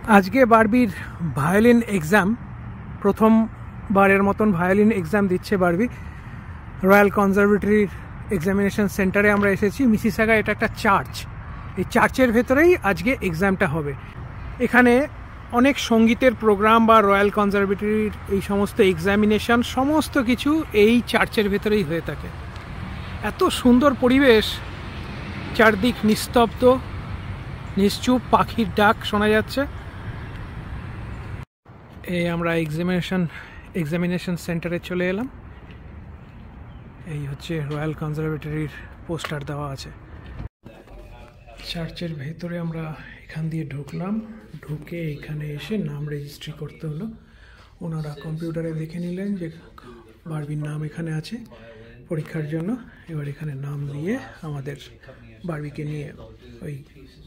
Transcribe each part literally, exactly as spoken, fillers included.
আজকে বারবির violin exam, প্রথমবারের মতন ভায়োলিন এক্সাম দিচ্ছে বারবি। রয়্যাল কনজারভেটরির এক্সামিনেশন সেন্টারে আমরা এসেছি। মিসিসাগা এটা একটা চার্চ, এই চার্চের ভেতরেই আজকে এক্সামটা হবে। এখানে অনেক সঙ্গীতের প্রোগ্রাম বা রয়্যাল কনজারভেটরির এই সমস্ত এক্সামিনেশন সমস্ত কিছু এই চার্চের ভেতরেই হয়ে থাকে। এত সুন্দর পরিবেশ, চারদিক নিস্তব্ধ, নিশ্চুপ, পাখির ডাক শোনা যাচ্ছে। এই আমরা এক্সামিনেশন এক্সামিনেশন সেন্টারে চলে এলাম। এই হচ্ছে রয়্যাল কনজারভেটরির পোস্টার দেওয়া আছে। চার্চের ভেতরে আমরা এখান দিয়ে ঢুকলাম, ঢুকে এখানে এসে নাম রেজিস্ট্রি করতে হলো। ওনারা কম্পিউটারে দেখে নিলেন যে বারবির নাম এখানে আছে পরীক্ষার জন্য। এবার এখানে নাম দিয়ে আমাদের বারবিকে নিয়ে ওই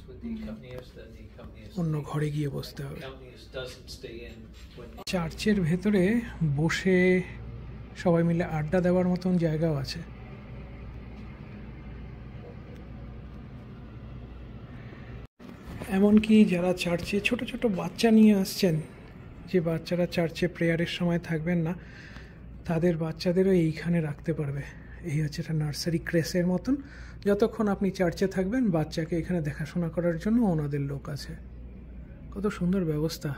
অন্য ঘরে গিয়ে বসতে হবে। চার্চের ভেতরে বসে সবাই মিলে আড্ডা দেওয়ার মতন জায়গাও আছে। এমনকি যারা চার্চে ছোট ছোট বাচ্চা নিয়ে আসছেন, যে বাচ্চারা চার্চে প্রেয়ারের সময় থাকবেন না, তাদের বাচ্চাদেরও এইখানে রাখতে পারবে। এই হচ্ছে একটা নার্সারি ক্রেসের মতন। যতক্ষণ আপনি চার্চে থাকবেন, বাচ্চাকে এখানে দেখাশোনা করার জন্য ওনাদের লোক আছে। কত সুন্দর ব্যবস্থা।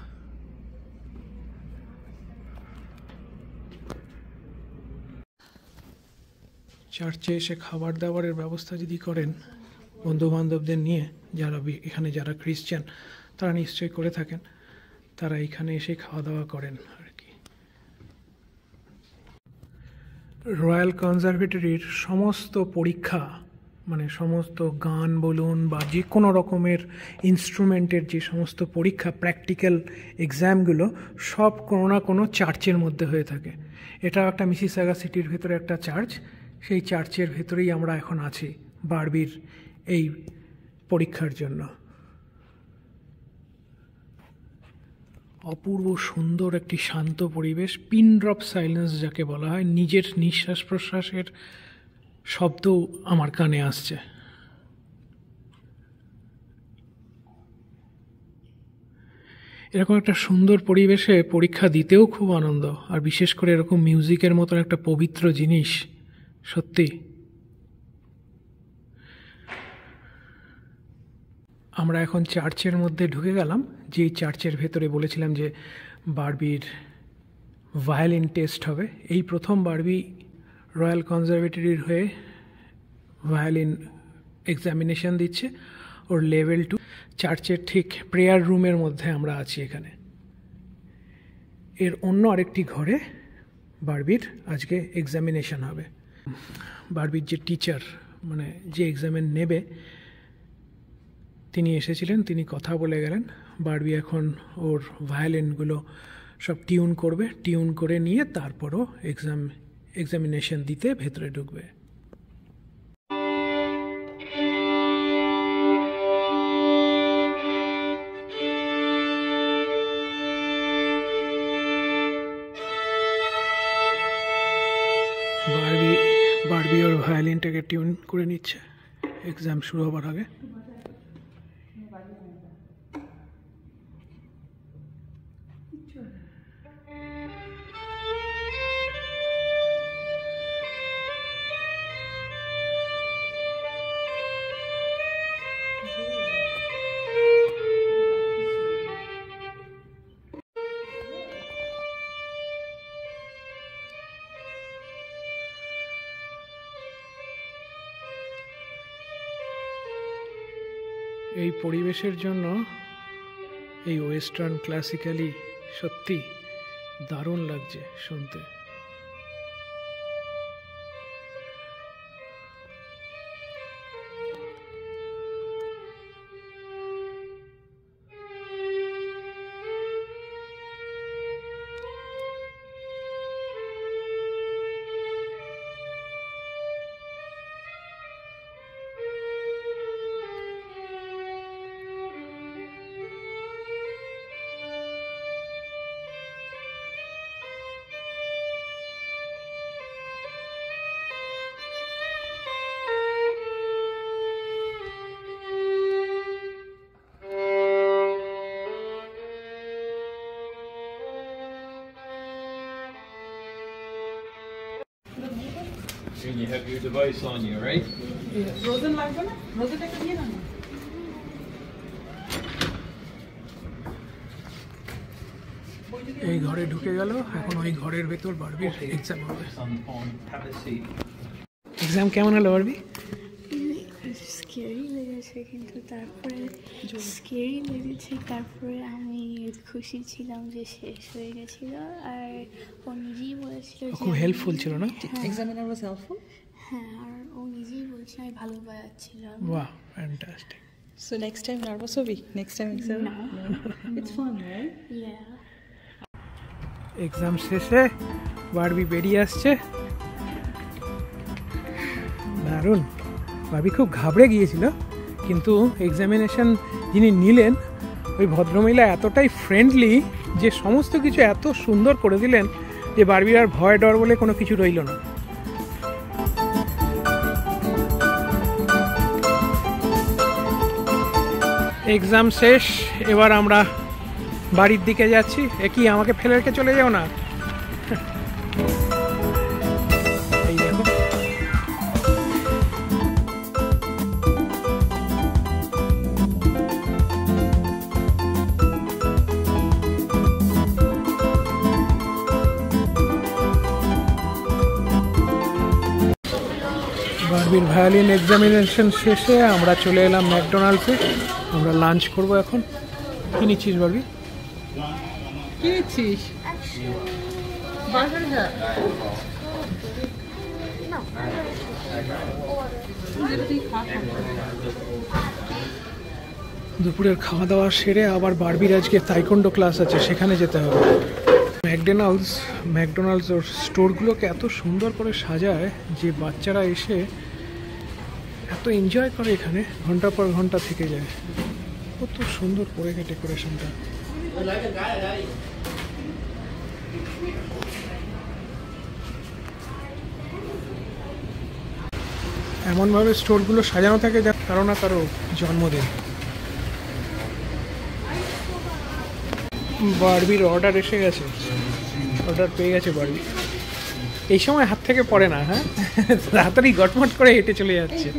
চার্চে এসে খাবার দাবারের ব্যবস্থা যদি করেন বন্ধু বান্ধবদের নিয়ে, যারা এখানে যারা খ্রিস্টান তারা নিশ্চয়ই করে থাকেন, তারা এখানে এসে খাওয়া দাওয়া করেন আর কি। রয়্যাল কনজারভেটরির সমস্ত পরীক্ষা, মানে সমস্ত গান বলুন বা যে কোনো রকমের ইনস্ট্রুমেন্টের যে সমস্ত পরীক্ষা, প্র্যাকটিক্যাল এক্সামগুলো সব কোনো না কোনো চার্চের মধ্যে হয়ে থাকে। এটা একটা মিসিসাগা সিটির ভেতরে একটা চার্চ। সেই চার্চের ভেতরেই আমরা এখন আছি বারবির এই পরীক্ষার জন্য। অপূর্ব সুন্দর একটি শান্ত পরিবেশ, পিন ড্রপ সাইলেন্স যাকে বলা হয়। নিজের নিঃশ্বাস প্রশ্বাসের শব্দ আমার কানে আসছে। এরকম একটা সুন্দর পরিবেশে পরীক্ষা দিতেও খুব আনন্দ, আর বিশেষ করে এরকম মিউজিকের মতন একটা পবিত্র জিনিস। সত্যি আমরা এখন চার্চের মধ্যে ঢুকে গেলাম, যে চার্চের ভেতরে বলেছিলাম যে বারবির ভায়োলিন টেস্ট হবে। এই প্রথম বারবি রয়্যাল কনজারভেটরির হয়ে ভায়োলিন এক্সামিনেশন দিচ্ছে। ওর লেভেল টু। চার্চের ঠিক প্রেয়ার রুমের মধ্যে আমরা আছি এখানে। এর অন্য আরেকটি ঘরে বারবির আজকে এক্সামিনেশন হবে। বারবির যে টিচার, মানে যে এক্সামিন নেবে, তিনি এসেছিলেন, তিনি কথা বলে গেলেন। বারবি এখন ওর ভায়োলিনগুলো সব টিউন করবে, টিউন করে নিয়ে তারপরও এক্সাম এক্সামিনেশন দিতে ভেতরে ঢুকবে। বারবি বারবি ওর ভায়োলিনটাকে টিউন করে নিচ্ছে এক্সাম শুরু হবার আগে। এই পরিবেশের জন্য এই ওয়েস্টার্ন ক্লাসিক্যালি সত্যি দারুণ লাগছে শুনতে। And you have your device on you, right? Frozen লাগবে না? Frozen একটা দিয়ে দাও না। এই ঘরে ঢুকে গেল, এখন ওই ঘরের ভেতর বারবির এক্সাম হবে। এক্সাম কেমন হলো বারবি? স্কেরি লেগেছে, কিন্তু তারপরে স্কেরি লেগেছে, তারপরে আমি খুশি ছিলাম যে শেষ হয়ে গেছিল। আর ও নিজেই বলেছিল খুব হেল্পফুল ছিল না? Examiner was helpful? হ্যাঁ, আর ও নিজেই বলছিল আমি ভালো বাজাচ্ছিলাম। বাহ, fantastic. So next time nervous হবি? Next time exam? No. It's fun, right? Yeah. Exam শেষে বারবি বেরিয়ে আসছে, দারুণ। বারবি খুব ঘাবড়ে গিয়েছিল, কিন্তু এক্সামিনেশন যিনি নিলেন ওই ভদ্রমহিলা এতটাই ফ্রেন্ডলি যে সমস্ত কিছু এত সুন্দর করে দিলেন যে বারবির আর ভয় ডর বলে কোনো কিছু রইল না। এক্সাম শেষ, এবার আমরা বাড়ির দিকে যাচ্ছি। এ কি, আমাকে ফেলে রেখে চলে যাও না? এই দেখো, বারবির ভায়োলিন এক্সামিনেশন শেষে আমরা চলে এলাম ম্যাকডোনাল্ডসে। আমরা লাঞ্চ করব এখন। কি নিচ্ছিস বারবি? কি নিচ্ছিস? বার্গার খা। দুপুরের খাওয়া দাওয়া সেরে আবার বারবির আজকে তাইকোন্ডো ক্লাস আছে, সেখানে যেতে হবে। ম্যাকডোনাল্ডস ম্যাকডোনাল্ডস ওর স্টোরগুলোকে এত সুন্দর করে সাজায় যে বাচ্চারা এসে এত এনজয় করে, এখানে ঘন্টা পর ঘন্টা থেকে যায়। কত সুন্দর করে ডেকোরেশনটা। এমনভাবে স্টোরগুলো সাজানো থাকে যা কারো না কারো জন্মদিন। বারবির অর্ডার এসে গেছে, অর্ডার পেয়ে গেছে বারবি। এই সময় হাত থেকে পড়ে না, হ্যাঁ, তাড়াতাড়ি গটমট করে হেঁটে চলে যাচ্ছে।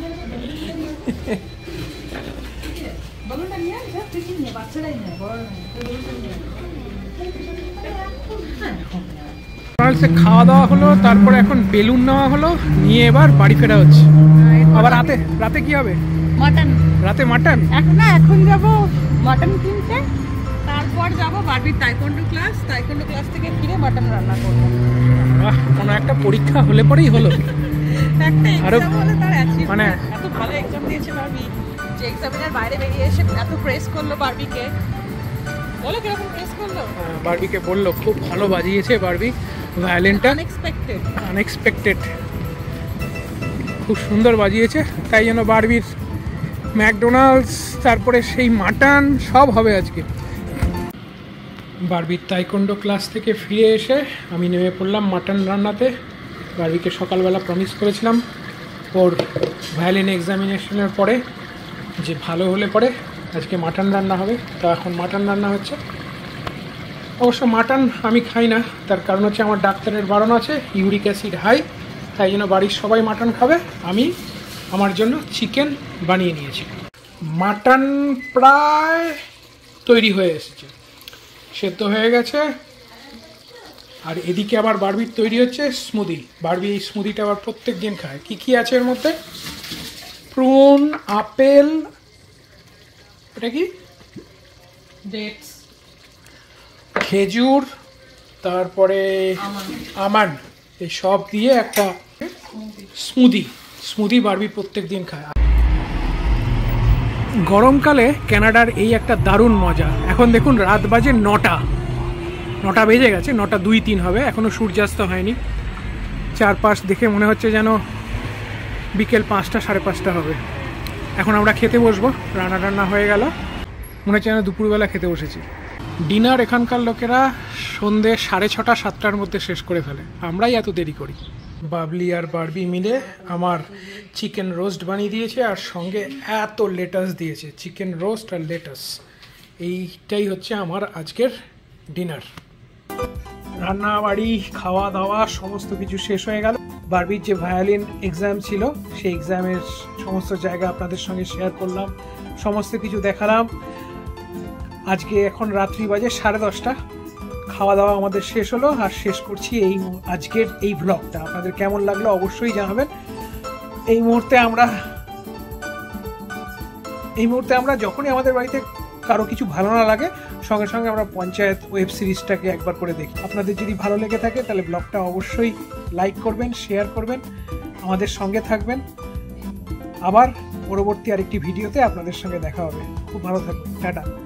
খাওয়া দাওয়া হলো, তারপরে এখন বেলুন নেওয়া হলো, নিয়ে এবার বাড়ি ফেরা হচ্ছে। আবার রাতে রাতে কি হবে? মাটন। রাতে মাটন? এখন না, এখন যাব মাটন কিনতে, তারপর যাব বারবির তাইকোন্ডো ক্লাস। তাইকোন্ডো ক্লাস থেকে ফিরে মাটন রান্না করব। বাহ, কোনো একটা পরীক্ষা হলে পরেই হলো। একটা আরো এক্সাম হলো, তার অ্যাচিভ মানে এত ভালো এক্সাম দিয়েছে বারবি যে এক্সামিনার বাইরে বেরিয়ে এসে এত প্রেস করলো বারবিকে। বলো কিরকম প্রেস করলো? বারবিকে বললো খুব ভালো বাজিয়েছে বারবি ভায়োলিনটা, আনএক্সপেক্টেড আনএক্সপেক্টেড খুব সুন্দর বাজিয়েছে। তাই জন্য বারবির ম্যাকডোনাল্ডস, তারপরে সেই মাটন সব হবে আজকে। বারবির তাইকোন্ডো ক্লাস থেকে ফিরে এসে আমি নেমে পড়লাম মাটন রান্নাতে। বারবিকে সকালবেলা প্রমিস করেছিলাম ওর ভায়োলিন এক্সামিনেশনের পরে যে ভালো হলে পরে আজকে মাটন রান্না হবে। তো এখন মাটন রান্না হচ্ছে। অবশ্য মাটন আমি খাই না, তার কারণ হচ্ছে আমার ডাক্তারের বারণ আছে, ইউরিক অ্যাসিড হাই। তাই জন্য বাড়ির সবাই মাটন খাবে, আমি আমার জন্য চিকেন বানিয়ে নিয়েছি। মাটন প্রায় তৈরি হয়ে এসেছে, সেদ্ধ হয়ে গেছে। আর এদিকে আবার বারবির তৈরি হচ্ছে স্মুদি। বারবি এই স্মুদিটা আবার প্রত্যেক দিন খায়। কী কী আছে এর মধ্যে? প্রুন, আপেল, এটা কি ডেটস, খেজুর, তারপরে আমন্ড, এই সব দিয়ে একটা স্মুদি স্মুদি বারবি প্রত্যেক দিন খায়। গরমকালে কানাডার এই একটা দারুণ মজা। এখন দেখুন রাত বাজে নটা নটা বেজে গেছে, নটা দুই তিন হবে, এখনও সূর্যাস্ত হয়নি। চারপাশ দেখে মনে হচ্ছে যেন বিকেল পাঁচটা সাড়ে পাঁচটা হবে। এখন আমরা খেতে বসবো, রান্না টান্না হয়ে গেল, মনে হচ্ছে যেন দুপুরবেলা খেতে বসেছি। ডিনার এখানকার লোকেরা সন্ধ্যে সাড়ে ছটা সাতটার মধ্যে শেষ করে ফেলে, আমরাই এত দেরি করি। বাবলি আর বারবি মিলে আমার চিকেন রোস্ট বানিয়ে দিয়েছে, আর সঙ্গে এত লেটাস দিয়েছে। চিকেন রোস্ট আর লেটাস, এইটাই হচ্ছে আমার আজকের ডিনার। রান্না বাড়ি খাওয়া দাওয়া সমস্ত কিছু শেষ হয়ে গেল। বারবির যে ভায়োলিন এক্সাম ছিল সেই এক্সামের সমস্ত জায়গা আপনাদের সঙ্গে শেয়ার করলাম, সমস্ত কিছু দেখালাম। আজকে এখন রাত্রি বাজে সাড়ে দশটা, খাওয়া দাওয়া আমাদের শেষ হলো আর শেষ করছি এই আজকের এই ব্লগটা। আপনাদের কেমন লাগলো অবশ্যই জানাবেন। এই মুহূর্তে আমরা এই মুহূর্তে আমরা যখনই আমাদের বাড়িতে কারো কিছু ভালো না লাগে সঙ্গে সঙ্গে আমরা পঞ্চায়েত ওয়েব সিরিজটাকে একবার করে দেখি। আপনাদের যদি ভালো লেগে থাকে তাহলে ব্লগটা অবশ্যই লাইক করবেন, শেয়ার করবেন, আমাদের সঙ্গে থাকবেন। আবার পরবর্তী আরেকটি ভিডিওতে আপনাদের সঙ্গে দেখা হবে। খুব ভালো থাকবেন, টাটা।